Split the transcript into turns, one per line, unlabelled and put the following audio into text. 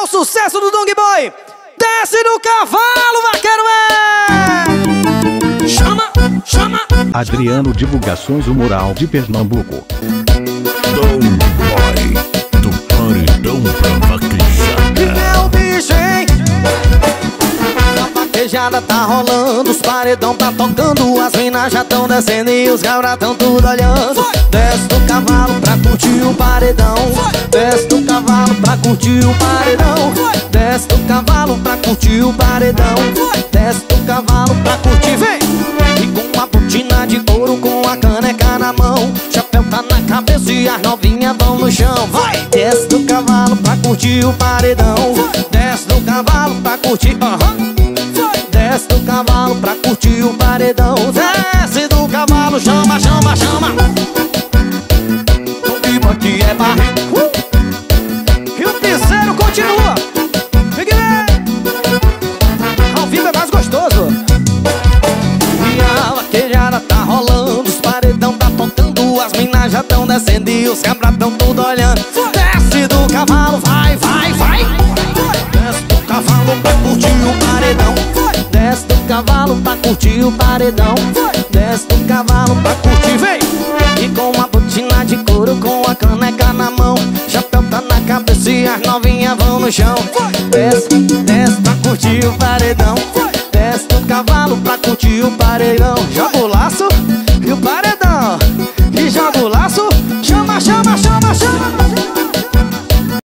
o sucesso do Dong Boy. Desce do cavalo, vaqueiro, Chama, chama.
Adriano Divulgações, o Mural de Pernambuco.
Dong Boy, do paredão pra vaquejada.
É o bicho, hein? A vaquejada tá rolando, os paredão tá tocando, as minas já tão descendo e os cabras tão tudo olhando. Desce do cavalo pra curtir o paredão. Desce do cavalo pra curtir o paredão. Desce do cavalo pra curtir o paredão. Desce do cavalo pra curtir, vem! E com uma botina de couro, com a caneca na mão, chapéu tá na cabeça e as novinhas vão no chão. Vai! Desce do cavalo pra curtir o paredão. Desce do cavalo pra curtir, desce do cavalo pra curtir o paredão. Desce do cavalo, chama, chama, chama. O tipo aqui é barrigo. E o terceiro continua. Fique bem. Ao vivo é mais gostoso. E a vaquejada tá rolando, os paredão tá tocando, as minas já tão descendo e os cabras tão tudo olhando. Desce do cavalo, vai, vai, vai. Desce do cavalo pra curtir o paredão. Desce do cavalo pra curtir o paredão. Desce do cavalo pra curtir, vem! E com uma botina de couro, com a caneca na mão, chapéu tá na cabeça e as novinhas vão no chão. Desce, desce pra curtir o paredão. Desce do cavalo pra curtir o paredão.